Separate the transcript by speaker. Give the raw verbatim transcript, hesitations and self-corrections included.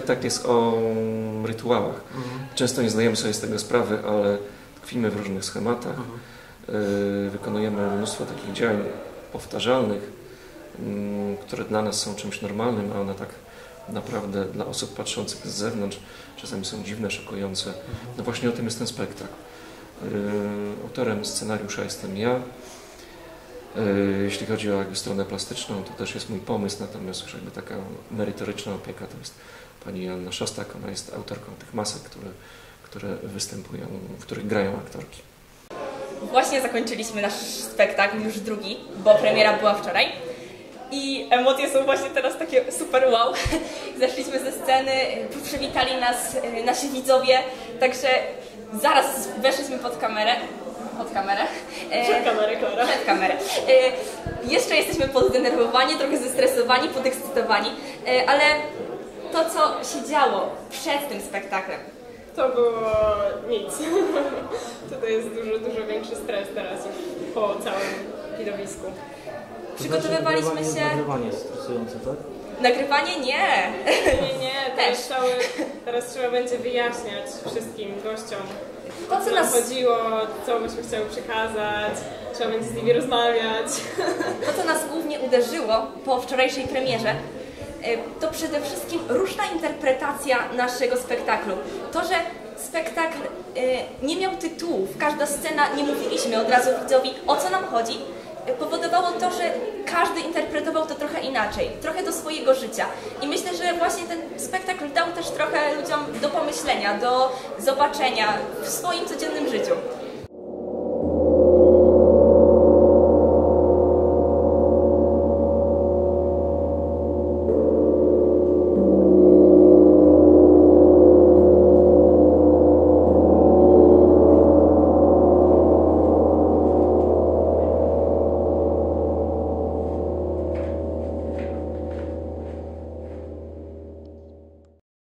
Speaker 1: spektakl jest o rytuałach. Mhm. Często nie zdajemy sobie z tego sprawy, ale tkwimy w różnych schematach. Mhm. Wykonujemy mnóstwo takich działań powtarzalnych, które dla nas są czymś normalnym, a one tak naprawdę dla osób patrzących z zewnątrz czasami są dziwne, szokujące. No właśnie o tym jest ten spektakl. Autorem scenariusza jestem ja. Jeśli chodzi o jakby stronę plastyczną, to też jest mój pomysł, natomiast już jakby taka merytoryczna opieka to jest pani Joanna Szostak. Ona jest autorką tych masek, które, które występują, w których grają aktorki.
Speaker 2: Właśnie zakończyliśmy nasz spektakl, już drugi, bo premiera była wczoraj. I emocje są właśnie teraz takie super wow. Zeszliśmy ze sceny, przywitali nas nasi widzowie, także zaraz weszliśmy pod kamerę. Pod kamerę.
Speaker 3: Przed kamerę, Klara.
Speaker 2: Przed kamerę. Jeszcze jesteśmy poddenerwowani, trochę zestresowani, podekscytowani, ale to, co się działo przed tym spektaklem,
Speaker 3: to było nic. Tutaj jest dużo, dużo większy stres teraz już po całym widowisku.
Speaker 2: Przygotowywaliśmy się...
Speaker 4: Nagrywanie jest stresujące, tak?
Speaker 2: Nagrywanie? Nie.
Speaker 3: Nie, nie. Teraz, cały, teraz trzeba będzie wyjaśniać wszystkim gościom,
Speaker 2: To, co nas
Speaker 3: chodziło, co byśmy chciały przekazać, trzeba będzie z nimi rozmawiać.
Speaker 2: To, co nas głównie uderzyło po wczorajszej premierze, to przede wszystkim różna interpretacja naszego spektaklu. To, że spektakl nie miał tytułów, każda scena, nie mówiliśmy od razu widzowi, o co nam chodzi, powodowało to, że każdy interpretował to trochę inaczej, trochę do swojego życia. I myślę, że właśnie ten spektakl dał też trochę ludziom do pomyślenia, do zobaczenia w swoim codziennym życiu.